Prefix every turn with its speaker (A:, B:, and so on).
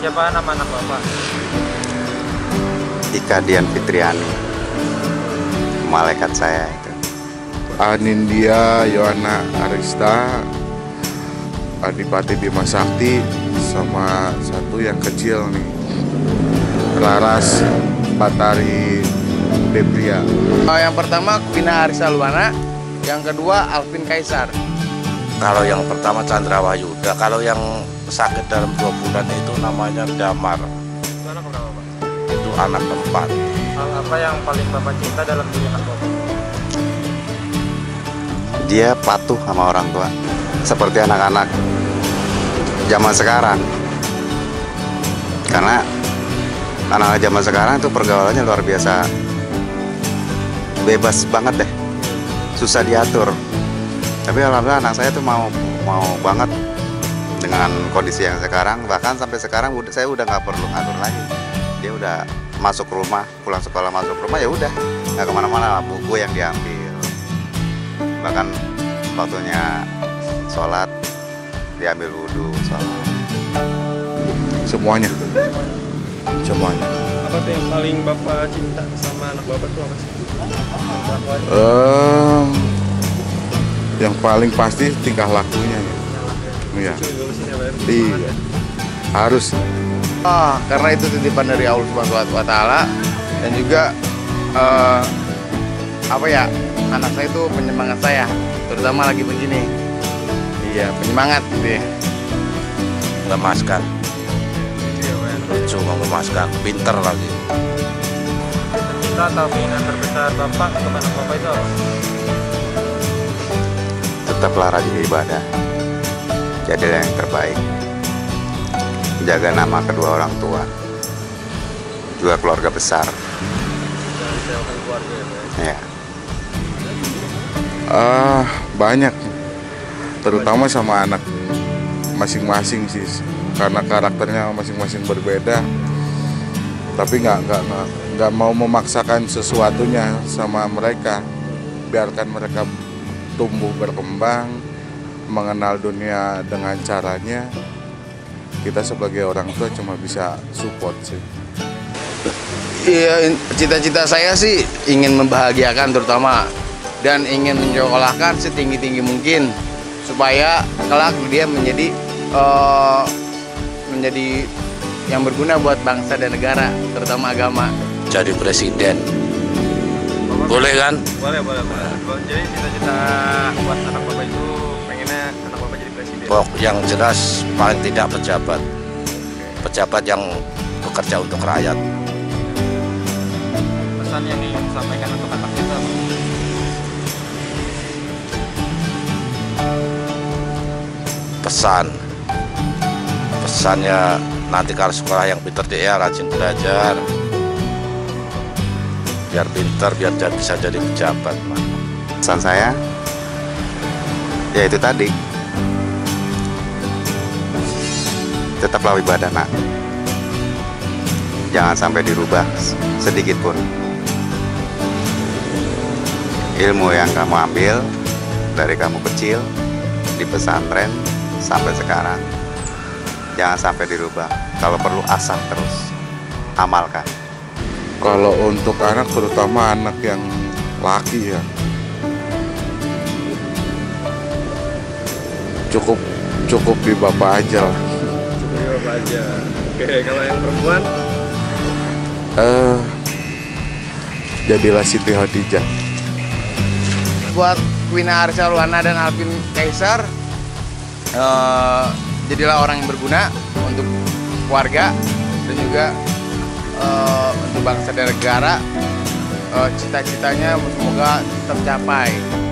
A: Siapa nama anak Bapak?
B: Ika Dian Fitriani, malaikat saya itu.
C: Anindya Yohana Arista, Adipati Bima Sakti, sama satu yang kecil nih, Laras Batari Debria.
D: Yang pertama Vina Arisa Luana, yang kedua Alvin Kaisar.
E: Kalau yang pertama Chandra Wahyuda, kalau yang sakit dalam 2 bulan itu namanya Damar.
A: Itu anak berapa, Pak?
E: Itu anak keempat.
A: Hal apa yang paling Bapak cinta dalam diri anak Bapak?
B: Dia patuh sama orang tua, seperti anak-anak zaman sekarang. Karena anak-anak zaman sekarang itu pergaulannya luar biasa, bebas banget deh, susah diatur. Tapi alhamdulillah anak saya tuh mau banget dengan kondisi yang sekarang. Bahkan sampai sekarang saya udah nggak perlu ngatur lagi. Dia udah masuk rumah, pulang sekolah masuk rumah, ya udah nggak kemana-mana, buku yang diambil. Bahkan waktunya sholat diambil wudhu, sholat.
C: Semuanya.
A: Apa tuh yang paling Bapak cinta sama anak Bapak tuh apa sih?
C: Yang paling pasti tingkah lakunya ya. Iya. Iya. Harus.
D: Karena itu titipan dari Allah Subhanahu wa Ta'ala, dan juga anak saya itu penyemangat saya, terutama lagi begini. Iya, penyemangat gitu ya.
E: Mengemaskan. Lucu, mengemaskan, pinter lagi.
A: Cita atau keinginan terbesar Bapak untuk anak Bapak itu apa?
B: Tetaplah rajin ibadah, jadilah yang terbaik, jaga nama kedua orang tua, juga keluarga besar.
A: Jangan kecewakan keluarga ya, Pak.
B: Ya.
C: Banyak, terutama sama anak masing-masing sih, karena karakternya masing-masing berbeda. Tapi nggak mau memaksakan sesuatunya sama mereka, biarkan mereka tumbuh berkembang, mengenal dunia dengan caranya. Kita sebagai orang tua cuma bisa support sih.
D: Iya, cita-cita saya sih ingin membahagiakan terutama, dan ingin menyekolahkan setinggi-tinggi mungkin supaya kelak dia menjadi yang berguna buat bangsa dan negara, terutama agama.
E: Jadi presiden. Boleh kan?
A: Boleh. Jadi cita-cita buat anak Bapak itu pengennya anak Bapak jadi presiden.
E: Yang jelas paling tidak pejabat yang bekerja untuk rakyat.
A: Pesan yang ingin disampaikan untuk anak kita, Pak?
E: Pesannya nanti kalau sekolah yang pintar dia rajin belajar, biar pintar, biar bisa jadi pejabat.
B: Pesan saya, ya itu tadi, tetaplah ibadah nak, jangan sampai dirubah sedikit pun. Ilmu yang kamu ambil dari kamu kecil di pesantren sampai sekarang, jangan sampai dirubah. Kalau perlu asah terus, amalkan.
C: Kalau untuk anak, terutama anak yang laki ya, cukup di bapak aja lah.
A: Cukup Bapak aja. Oke, kalau yang perempuan?
C: Jadilah Siti Khadijah.
D: Buat Vina Arisa Luana dan Alvin Kaisar, jadilah orang yang berguna untuk keluarga dan juga untuk bangsa dan negara. Cita-citanya semoga tercapai.